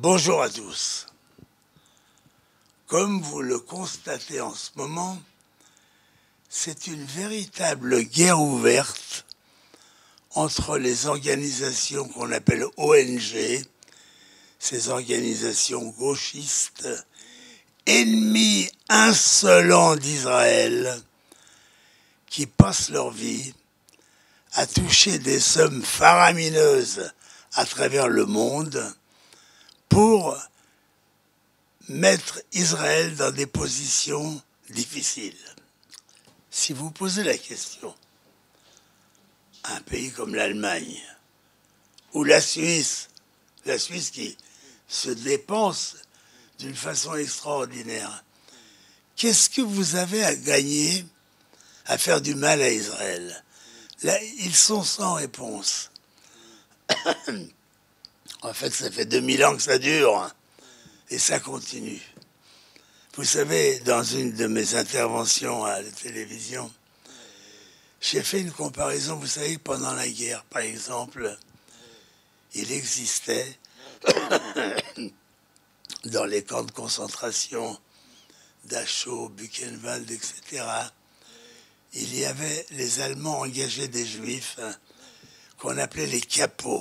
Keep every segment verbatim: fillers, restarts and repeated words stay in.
Bonjour à tous. Comme vous le constatez en ce moment, c'est une véritable guerre ouverte entre les organisations qu'on appelle O N G, ces organisations gauchistes, ennemis insolents d'Israël, qui passent leur vie à toucher des sommes faramineuses à travers le monde pour mettre Israël dans des positions difficiles. Si vous posez la question à un pays comme l'Allemagne ou la Suisse, la Suisse qui se dépense d'une façon extraordinaire, qu'est-ce que vous avez à gagner à faire du mal à Israël? Là, ils sont sans réponse. En fait, ça fait deux mille ans que ça dure, et ça continue. Vous savez, dans une de mes interventions à la télévision, j'ai fait une comparaison. Vous savez, pendant la guerre, par exemple, il existait, dans les camps de concentration, Dachau, Buchenwald, et cetera, il y avait les Allemands engageaient des Juifs hein, qu'on appelait les capots.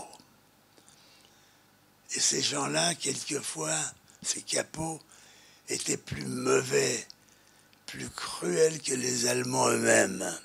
Et ces gens-là, quelquefois, ces capots, étaient plus mauvais, plus cruels que les Allemands eux-mêmes.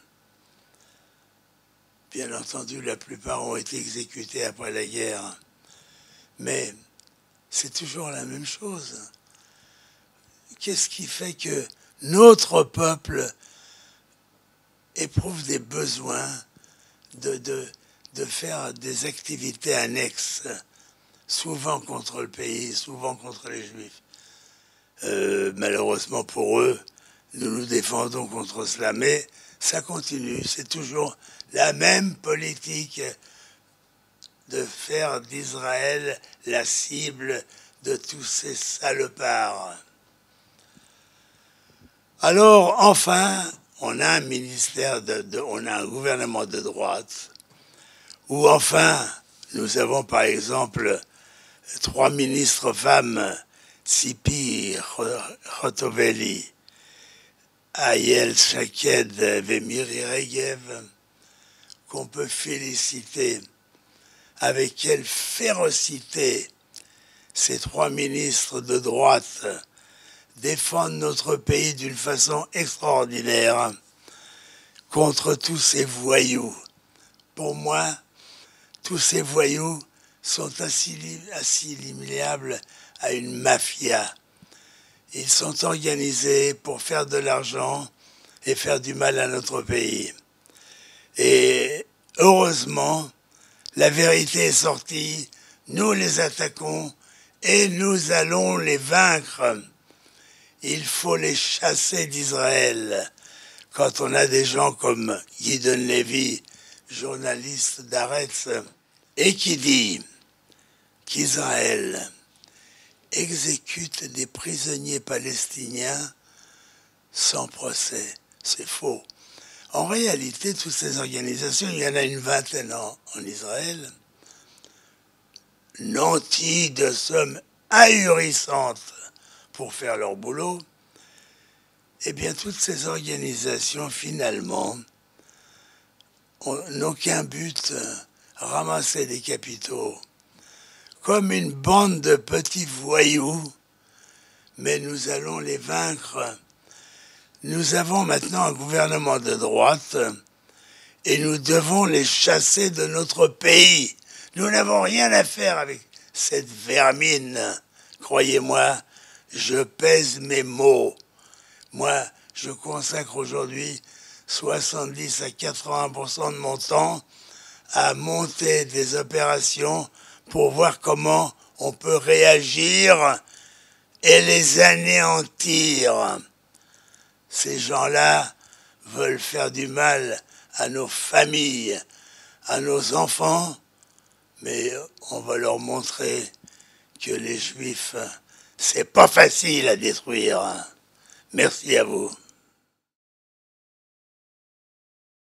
Bien entendu, la plupart ont été exécutés après la guerre. Mais c'est toujours la même chose. Qu'est-ce qui fait que notre peuple éprouve des besoins de, de, de faire des activités annexes, souvent contre le pays, souvent contre les Juifs. Euh, malheureusement pour eux, nous nous défendons contre cela, mais ça continue, c'est toujours la même politique de faire d'Israël la cible de tous ces salopards. Alors, enfin, on a un ministère, de, de, on a un gouvernement de droite, où enfin, nous avons par exemple trois ministres femmes, Tzipi Hotovely, Ayel Shaked et Miri Regev, qu'on peut féliciter. Avec quelle férocité ces trois ministres de droite défendent notre pays d'une façon extraordinaire contre tous ces voyous. Pour moi, tous ces voyous sont assimilables à une mafia. Ils sont organisés pour faire de l'argent et faire du mal à notre pays. Et heureusement, la vérité est sortie, nous les attaquons et nous allons les vaincre. Il faut les chasser d'Israël. Quand on a des gens comme Gideon Levy, journaliste d'Haaretz, et qui dit qu'Israël exécute des prisonniers palestiniens sans procès. C'est faux. En réalité, toutes ces organisations, il y en a une vingtaine en, en Israël, nantis de sommes ahurissantes pour faire leur boulot. Eh bien, toutes ces organisations, finalement, n'ont qu'un but, ramasser des capitaux. Comme une bande de petits voyous, mais nous allons les vaincre. Nous avons maintenant un gouvernement de droite et nous devons les chasser de notre pays. Nous n'avons rien à faire avec cette vermine. Croyez-moi, je pèse mes mots. Moi, je consacre aujourd'hui soixante-dix à quatre-vingts pour cent de mon temps à monter des opérations pour voir comment on peut réagir et les anéantir. Ces gens-là veulent faire du mal à nos familles, à nos enfants, mais on va leur montrer que les Juifs, c'est pas facile à détruire. Merci à vous.